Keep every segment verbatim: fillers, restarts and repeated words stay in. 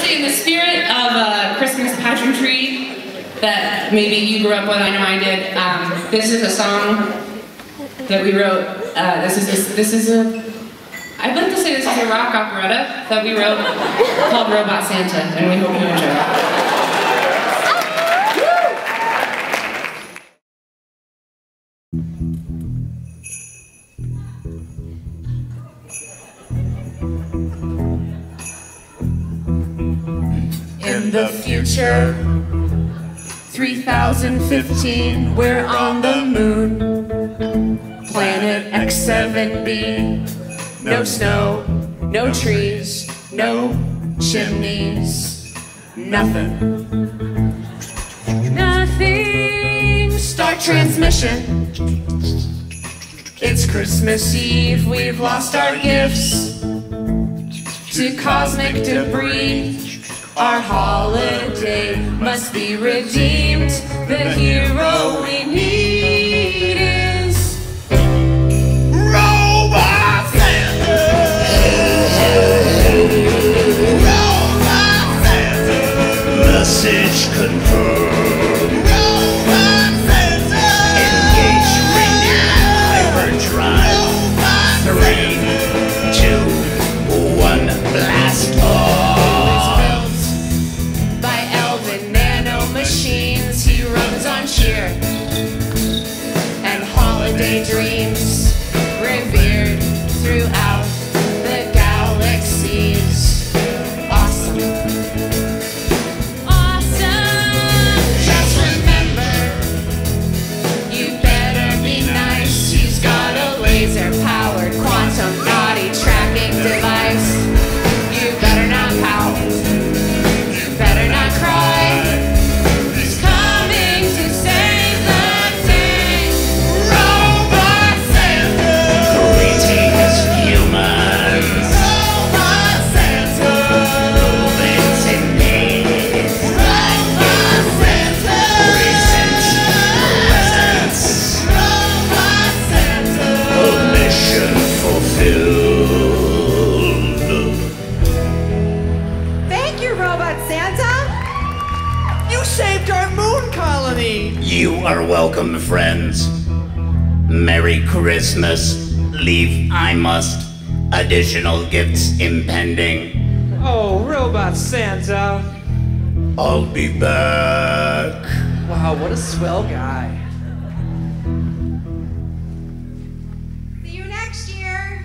actually in the spirit of uh, Christmas pageantry that maybe you grew up with, I know I did. Um, this is a song that we wrote. Uh, this is a, this is a. I'd like to say this is a rock operetta that we wrote called Robot Santa, and we hope you enjoy it. In the future, three thousand fifteen, we're on the moon. Planet X seven B. No snow, no trees, no chimneys, nothing. Nothing. Start transmission. It's Christmas Eve, we've lost our gifts to cosmic debris. Our holiday must be redeemed. The hero we need is Robot Santa! Robot Santa! Message confirmed. Robot Santa! Engage ring hyperdrive. Three, two, one, blast off! By Elvin nano machines, he runs on cheer and holiday dreams, revered throughout the galaxies. Awesome. Awesome! Just remember, you better be nice. He's got a laser-powered quantum naughty tracking device. You better not pout. You better not cry. He's coming to save the day. Robot Santa! Greetings, humans. Robot Santa! Movement in pain. Robot Santa! Present presents. Robot Santa! Mission fulfilled. Thank you, Robot Santa! You saved our moon colony! You are welcome, friends. Merry Christmas. Leave I must. Additional gifts impending. Oh, Robot Santa. I'll be back. Wow, what a swell guy. See you next year!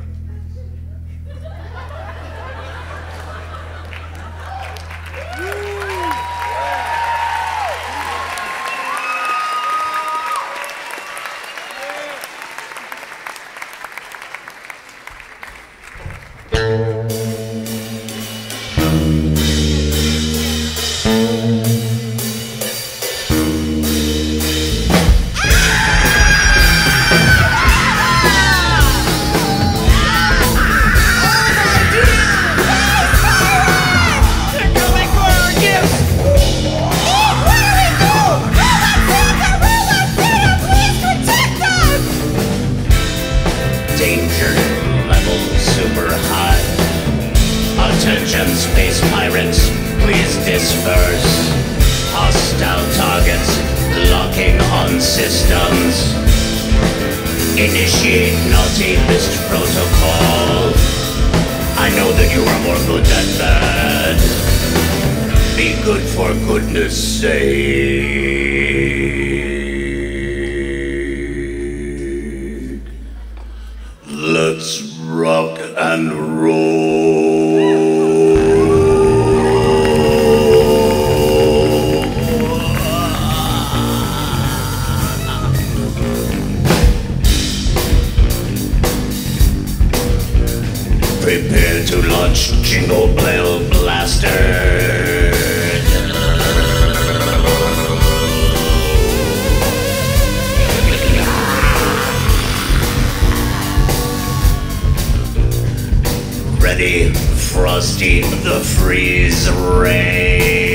Danger level super high. Attention, space pirates, please disperse. Hostile targets locking on systems. Initiate naughty list protocol. I know that you are more good than bad. Be good for goodness sake. Let's rock and roll. Prepare to launch Jingle Bell Blaster. Ready, Frosty the Freeze Ray.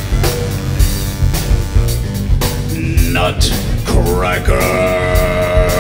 Nutcracker.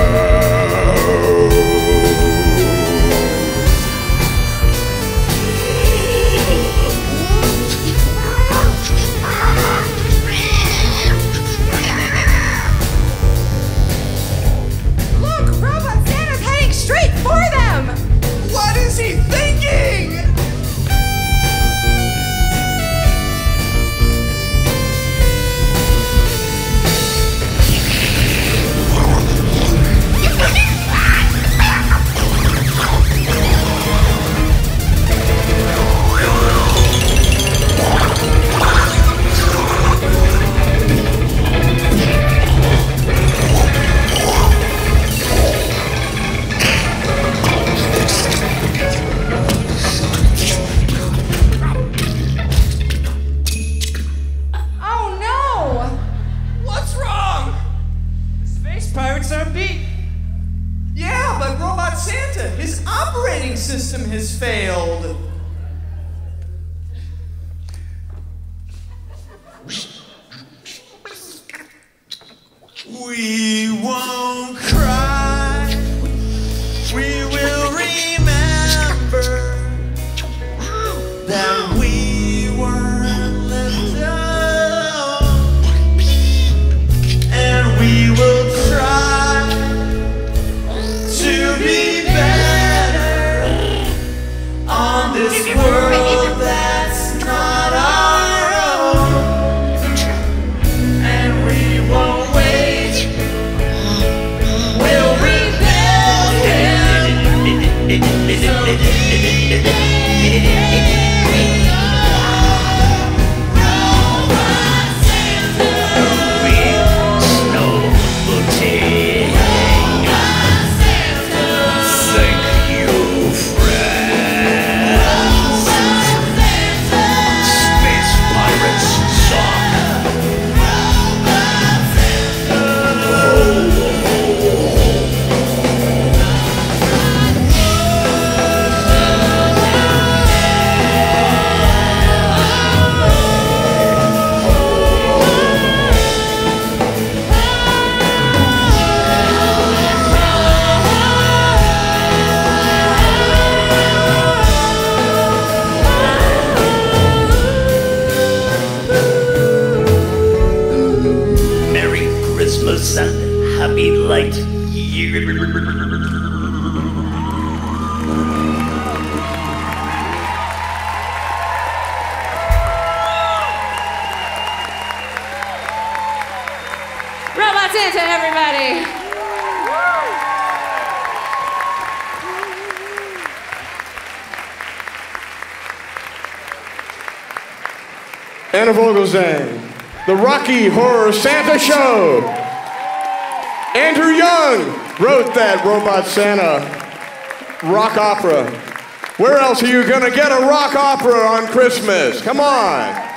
me. Yeah, but Robot Santa, his operating system has failed. We won't cry. We will remember that we weren't left alone. And we will try to be better on this world that's not our own. And we won't wait. We'll rebuild him. Merry Christmas and happy light year. Robot Santa, everybody. Anna Vogelzang, The Rocky Horror Santa Show. Andrew Young wrote that Robot Santa rock opera. Where else are you gonna get a rock opera on Christmas? Come on.